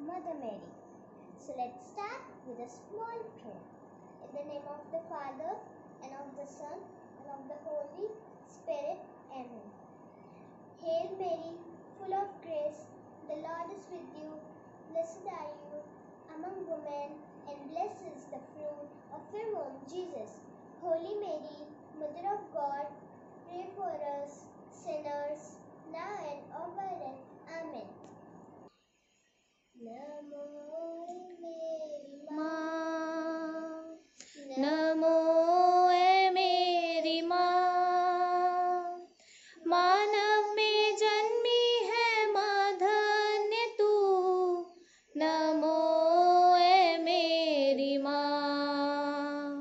Mother Mary. So let's start with a small prayer. In the name of the Father, and of the Son, and of the Holy Spirit. Amen. Hail Mary, full of grace, the Lord is with you. Blessed are you among women, and blessed is the fruit of your womb, Jesus. Holy Mary, Mother of God, pray for us sinners, now and over and Amen. Namo Mary माँ नमो मेरी माँ, मानव में जन्मी है माँ धन्य तू। नमो मेरी माँ,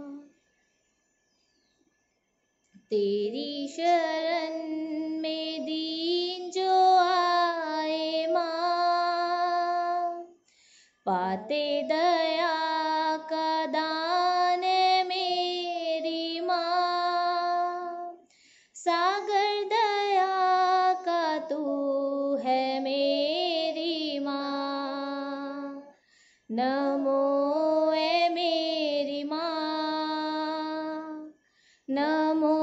तेरी शरण में दीन जो आए माँ, पाते दया का दान मेरी माँ। सागर दया का तू है मेरी माँ। नमो मेरी माँ, नमो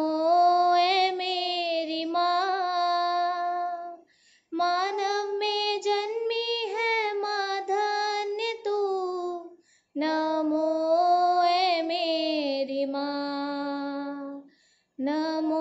मेरी माँ। मानव में जन्मी है माँ धन्य तू। नमो मेरी माँ, नमो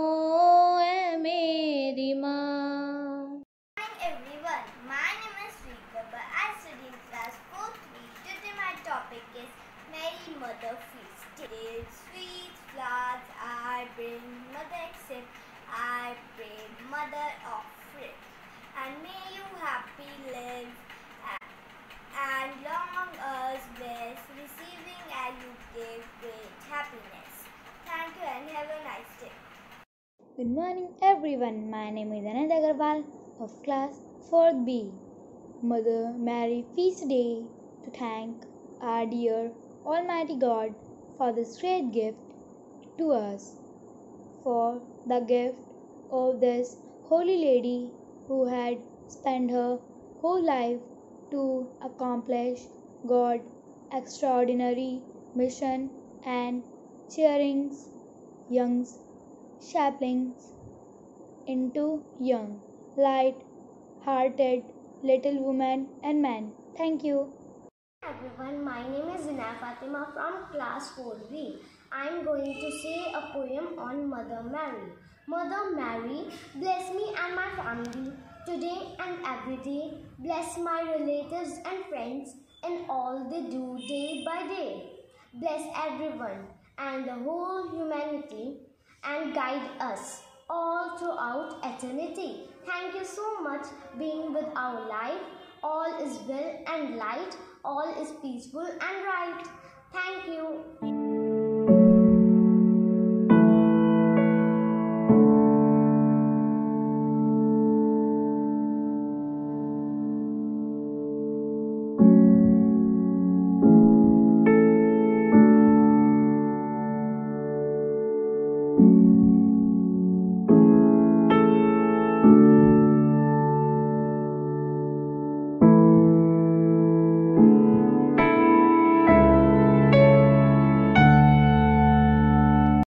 मेरी माँ। Hi everyone, my name is Srikaba. I study in class 4-3. Today my topic is Mary Mother Feast. Today sweet flowers I bring, Mother accept, I pray, Mother offering. And may you happy live and long us bless, receiving as you give great happiness. Thank you and have a nice day. Good morning everyone. My name is Anand Agarwal of class 4th B. Mother Mary Feast Day, to thank our dear Almighty God for this great gift to us, for the gift of this Holy Lady who had spent her whole life to accomplish God's extraordinary mission and cheering young saplings into young, light-hearted little women and men. Thank you. Hi everyone, my name is Zinaya Fatima from class 4B. I am going to say a poem on Mother Mary. Mother Mary, bless me and my family today and every day. Bless my relatives and friends in all they do day by day. Bless everyone and the whole humanity and guide us all throughout eternity. Thank you so much being with our life. All is well and light, all is peaceful and right. Thank you.